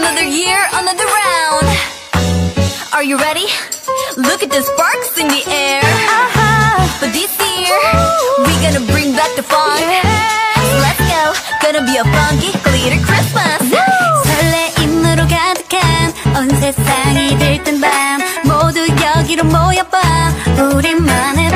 Another year, another round. Are you ready? Look at the sparks in the air. But this year, we're gonna bring back the fun. So let's go. Gonna be a funky glitter Christmas. 설레임으로 가득한 온 세상이 들뜬 밤 모두 여기로 모여봐. 우리만의